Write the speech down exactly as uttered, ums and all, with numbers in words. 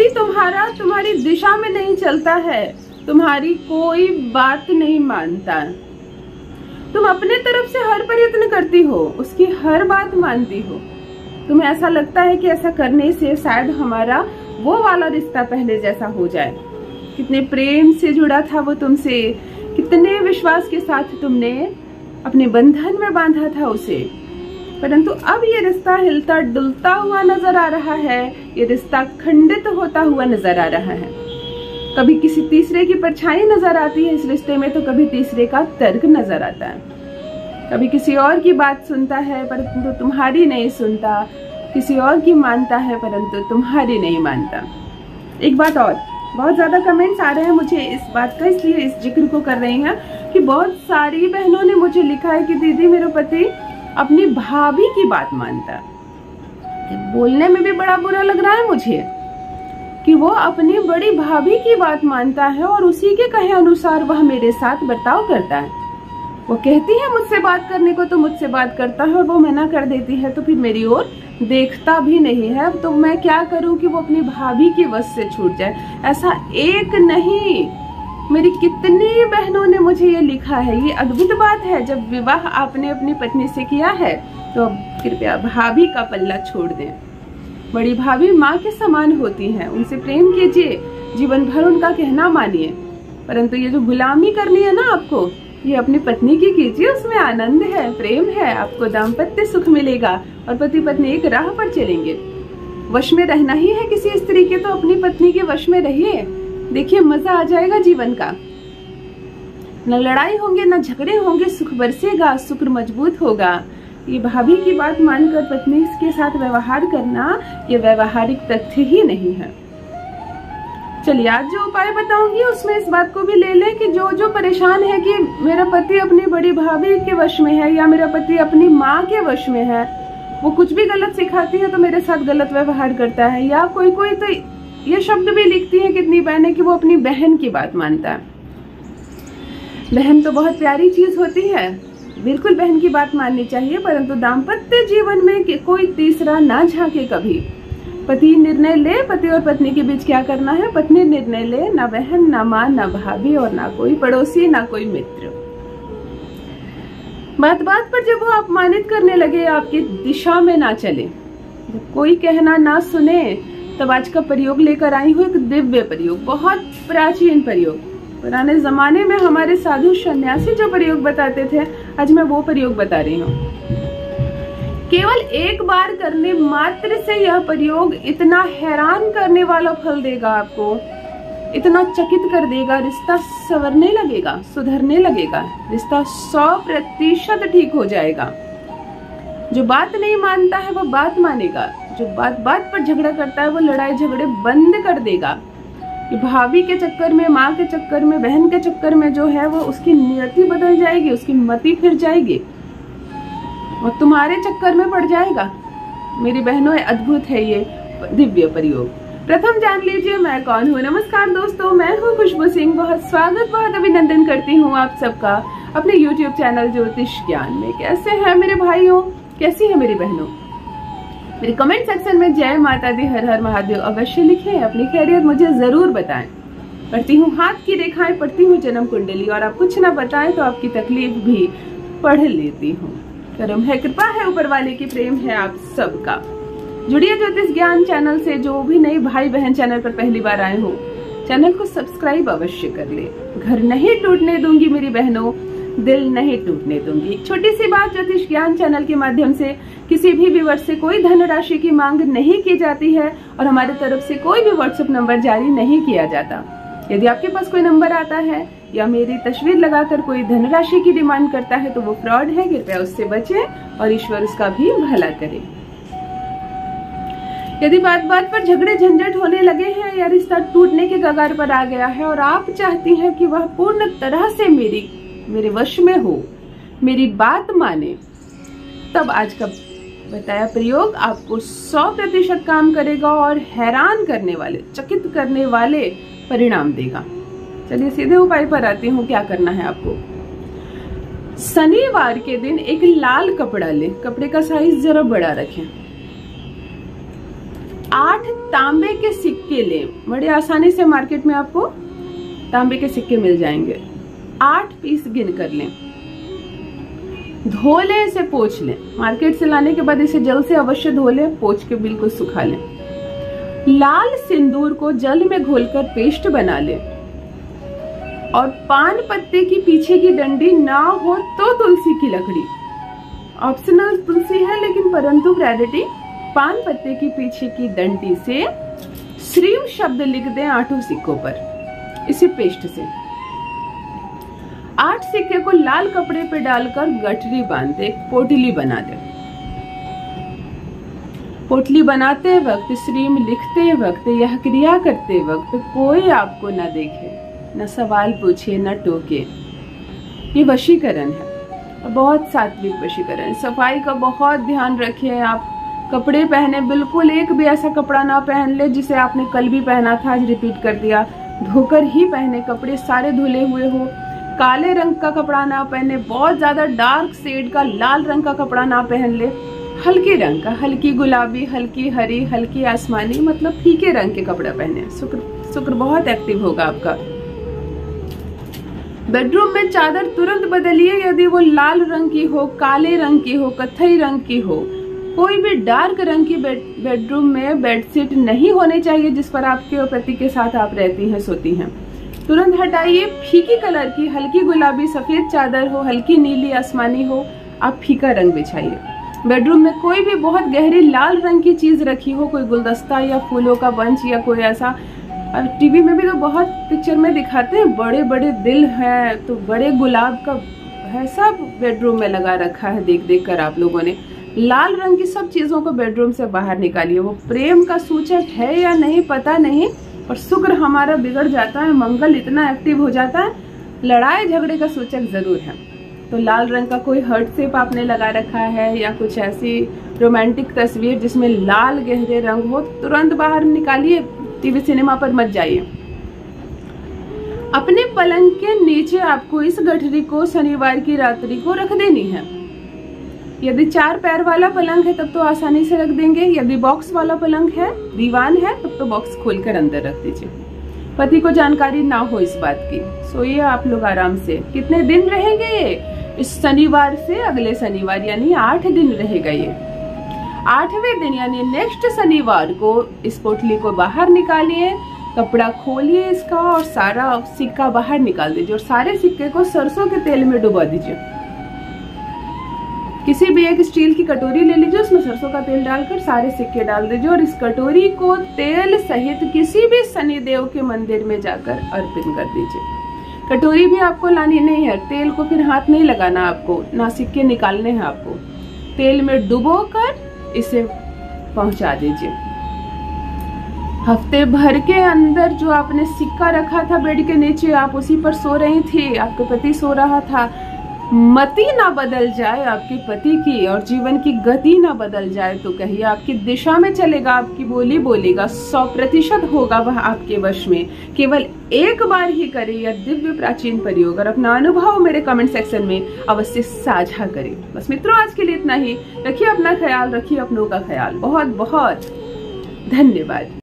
पति तुम्हारा तुम्हारी दिशा में नहीं चलता है, तुम्हारी कोई बात नहीं मानता, तुम अपने तरफ से हर प्रयत्न करती हो, उसकी हर बात मानती हो, तुम्हें ऐसा लगता है कि ऐसा करने से शायद हमारा वो वाला रिश्ता पहले जैसा हो जाए। कितने प्रेम से जुड़ा था वो तुमसे, कितने विश्वास के साथ तुमने अपने बंधन में बांधा था उसे, परंतु अब ये रिश्ता हिलता डुलता हुआ नजर आ रहा है, ये रिश्ता खंडित होता हुआ नजर आ रहा है। कभी किसी तीसरे की परछाई नजर आती है इस रिश्ते में, तो कभी तीसरे का तर्क नजर आता है। कभी किसी और की बात सुनता है परंतु तुम्हारी नहीं सुनता, किसी और की मानता है परंतु तुम्हारी नहीं मानता। एक बात और, बहुत ज्यादा कमेंट्स आ रहे हैं मुझे इस बात का, इसलिए इस जिक्र को कर रही हैं कि बहुत सारी बहनों ने मुझे लिखा है कि दीदी मेरा पति अपनी भाभी की बात मानता है। बोलने में भी बड़ा बुरा लग रहा है मुझे कि वो अपनी बड़ी भाभी की बात मानता है और उसी के कहे अनुसार वह मेरे साथ बर्ताव करता है। वो कहती है मुझसे बात करने को तो मुझसे बात करता है, और वो मना कर देती है तो फिर मेरी ओर देखता भी नहीं है। तो मैं क्या करूं कि वो अपनी भाभी की वश से छूट जाए। ऐसा एक नहीं, मेरी कितनी बहनों ने मुझे ये लिखा है। ये अद्भुत बात है, जब विवाह आपने अपनी पत्नी से किया है तो अब कृपया भाभी का पल्ला छोड़ दें। बड़ी भाभी माँ के समान होती हैं, उनसे प्रेम कीजिए, जीवन भर उनका कहना मानिए, परंतु ये जो गुलामी करनी है ना आपको, ये अपनी पत्नी की कीजिए, उसमें आनंद है, प्रेम है, आपको दाम्पत्य सुख मिलेगा और पति पत्नी एक राह पर चलेंगे। वश में रहना ही है किसी स्त्री के तो अपनी पत्नी के वश में रहिए, देखिए मजा आ जाएगा जीवन का। न लड़ाई होंगे न झगड़े होंगे, सुख बरसेगा, शुक्र मजबूत होगा। ये भाभी की बात मानकर पत्नी के साथ व्यवहार करना, ये व्यवहारिक तथ्य ही नहीं है। चलिए आज जो उपाय बताऊंगी उसमें इस बात को भी ले लें कि जो जो परेशान है कि मेरा पति अपनी बड़ी भाभी के वश में है या मेरा पति अपनी माँ के वश में है, वो कुछ भी गलत सिखाती है तो मेरे साथ गलत व्यवहार करता है, या कोई कोई तो ये शब्द भी लिखती है कितनी बहनें कि वो अपनी बहन की बात मानता है। बहन तो बहुत प्यारी चीज होती है, बिल्कुल बहन की बात माननी चाहिए, परंतु दाम्पत्य जीवन में कोई तीसरा ना झांके कभी। पति निर्णय ले, पति और पत्नी के बीच क्या करना है, पत्नी निर्णय ले, ना बहन ना माँ ना भाभी और ना कोई पड़ोसी ना कोई मित्र। बात बात पर जब वो अपमानित करने लगे, आपकी दिशा में ना चले, जब कोई कहना ना सुने, तब आज का प्रयोग लेकर आई हूँ, एक दिव्य प्रयोग, बहुत प्राचीन प्रयोग। पुराने जमाने में हमारे साधु सन्यासी जो प्रयोग बताते थे, आज मैं वो प्रयोग बता रही हूँ। केवल एक बार करने मात्र से यह प्रयोग इतना हैरान करने वाला फल देगा आपको, इतना चकित कर देगा, रिश्ता संवरने लगेगा, सुधरने लगेगा, रिश्ता सौ प्रतिशत ठीक हो जाएगा। जो बात नहीं मानता है वो बात मानेगा, जो बात बात पर झगड़ा करता है वो लड़ाई झगड़े बंद कर देगा। कि भाभी के चक्कर में, माँ के चक्कर में, बहन के चक्कर में जो है वो उसकी नियति बदल जाएगी, उसकी मति फिर जाएगी, वो तुम्हारे चक्कर में पड़ जाएगा। मेरी बहनों अद्भुत है ये दिव्य प्रयोग। प्रथम जान लीजिए मैं कौन हूँ। नमस्कार दोस्तों, मैं हूँ खुशबू सिंह। बहुत स्वागत, बहुत अभिनंदन करती हूँ आप सबका अपने यूट्यूब चैनल ज्योतिष ज्ञान में। कैसे हैं मेरे भाइयों, कैसी है मेरी बहनों? मेरे कमेंट सेक्शन में जय माता दी, हर हर महादेव अवश्य लिखें, अपनी खैरियत मुझे जरूर बताएं। पढ़ती हूँ हाथ की रेखाएं, पढ़ती हूँ जन्म कुंडली, और आप कुछ ना बताएं तो आपकी तकलीफ भी पढ़ लेती हूँ। करम है, कृपा है ऊपर वाले की, प्रेम है आप सबका। जुड़िए ज्योतिष ज्ञान चैनल से। जो भी नए भाई बहन चैनल पर पहली बार आए हो, चैनल को सब्सक्राइब अवश्य कर ले। घर नहीं टूटने दूंगी मेरी बहनों, दिल नहीं टूटने दूंगी। एक छोटी सी बात, ज्योतिष ज्ञान चैनल के माध्यम से किसी भी व्यूअर से कोई धनराशि की मांग नहीं की जाती है और हमारे तरफ से कोई भी व्हाट्सएप नंबर जारी नहीं किया जाता। यदि आपके पास कोई नंबर आता है या मेरी तस्वीर लगाकर कोई धनराशि की डिमांड करता है तो वो फ्रॉड है, कृपया उससे बचें और ईश्वर उसका भी भला करे। यदि बात बात पर झगड़े झंझट होने लगे हैं या रिश्ता टूटने के कगार पर आ गया है और आप चाहती हैं कि वह पूर्ण तरह से मेरी मेरे वश में हो, मेरी बात माने, तब आज का बताया प्रयोग आपको सौ प्रतिशत काम करेगा और हैरान करने वाले, चकित करने वाले परिणाम देगा। चलिए सीधे उपाय पर आती हूँ। क्या करना है आपको? शनिवार के दिन एक लाल कपड़ा ले, कपड़े का साइज जरा बड़ा रखें। आठ तांबे के सिक्के लें। बड़े आसानी से मार्केट में आपको तांबे के सिक्के मिल जाएंगे। आठ पीस गिन कर लें। धो लें, इसे पोंछ लें। मार्केट से लाने के बाद इसे जल से अवश्य धो लें, पोंछ के बिल्कुल सुखा लें। लाल सिंदूर को जल में घोलकर पेस्ट बना लें और पान पत्ते की पीछे की डंडी ना हो तो तुलसी की लकड़ी, ऑप्शनल तुलसी है लेकिन परंतु प्रायोरिटी पान पत्ते की पीछे की डंडी से श्रीम शब्द लिख दें आठों सिक्कों पर इसी पेस्ट से। आठ सिक्के को लाल कपड़े पे डालकर गठरी बांध दे, पोटली बना दे। पोटली बनाते वक्त, श्रीम लिखते वक्त, यह क्रिया करते वक्त कोई आपको न देखे, न सवाल पूछे, न टोके। ये वशीकरण है और बहुत सात्विक वशीकरण। सफाई का बहुत ध्यान रखिए। आप कपड़े पहने, बिल्कुल एक भी ऐसा कपड़ा ना पहन ले जिसे आपने कल भी पहना था, आज रिपीट कर दिया। धोकर ही पहने, कपड़े सारे धुले हुए हो। काले रंग का कपड़ा ना पहने, बहुत ज्यादा डार्क शेड का लाल रंग का कपड़ा ना पहन ले। हल्के रंग का, हल्की गुलाबी, हल्की हरी, हल्की आसमानी, मतलब फीके रंग के कपड़ा पहने। शुक्र शुक्र बहुत एक्टिव होगा आपका। बेडरूम में चादर तुरंत बदलिए यदि वो लाल रंग की हो, काले रंग की हो, कत्थई रंग की हो। कोई भी डार्क रंग की बेड, बेडरूम में बेडशीट नहीं होनी चाहिए जिस पर आपके पति के साथ आप रहती हैं, सोती हैं। तुरंत हटाइए। फीकी कलर की, हल्की गुलाबी, सफेद चादर हो, हल्की नीली, आसमानी हो, आप फीका रंग बिछाइए। बेडरूम में कोई भी बहुत गहरी लाल रंग की चीज रखी हो, कोई गुलदस्ता या फूलों का बंच या कोई ऐसा, टीवी में भी तो बहुत पिक्चर में दिखाते हैं, बड़े बड़े दिल हैं, तो बड़े गुलाब का है, सब बेडरूम में लगा रखा है। देख देख कर आप लोगों ने लाल रंग की सब चीजों को बेडरूम से बाहर निकालिए। वो प्रेम का सूचक है या नहीं पता नहीं, और शुक्र हमारा बिगड़ जाता है, मंगल इतना एक्टिव हो जाता है, लड़ाई झगड़े का सूचक जरूर है। तो लाल रंग का कोई हर्ट शेप आपने लगा रखा है या कुछ ऐसी रोमांटिक तस्वीर जिसमें लाल गहरे रंग हो, तुरंत बाहर निकालिए। टीवी सिनेमा पर मत जाइए। अपने पलंग के नीचे आपको इस गठरी को शनिवार की रात्रि को रख देनी है। यदि चार पैर वाला पलंग है तब तो आसानी से रख देंगे। यदि बॉक्स वाला पलंग है, दीवान है, तब तो बॉक्स खोलकर अंदर रख दीजिए। पति को जानकारी ना हो इस बात की। सोइए आप लोग आराम से। कितने दिन रहेंगे ये? इस शनिवार से अगले शनिवार, यानी आठ दिन रहेगा ये। आठवें दिन यानी नेक्स्ट शनिवार को इस पोटली को बाहर निकालिए, कपड़ा खोलिए इसका और सारा सिक्का बाहर निकाल दीजिए और सारे सिक्के को सरसों के तेल में डुबा दीजिए। किसी भी एक स्टील की कटोरी ले लीजिए, उसमें सरसों का तेल डालकर सारे सिक्के डाल दीजिए और इस कटोरी को तेल सहित किसी भी शनिदेव के मंदिर में जाकर अर्पित कर दीजिए। कटोरी भी आपको लानी नहीं है, तेल को फिर हाथ नहीं लगाना आपको, ना सिक्के निकालने हैं आपको। तेल में डुबोकर इसे पहुंचा दीजिए। हफ्ते भर के अंदर जो आपने सिक्का रखा था बेड के नीचे, आप उसी पर सो रही थी, आपके पति सो रहा था, मति ना बदल जाए आपके पति की और जीवन की गति ना बदल जाए तो कहिए आपकी दिशा में चलेगा, आपकी बोली बोलेगा, सौ प्रतिशत होगा वह आपके वश में। केवल एक बार ही करें यह दिव्य प्राचीन प्रयोग और अपना अनुभव मेरे कमेंट सेक्शन में अवश्य साझा करें। बस मित्रों, आज के लिए इतना ही। रखिए अपना ख्याल, रखिए अपनों का ख्याल। बहुत बहुत धन्यवाद।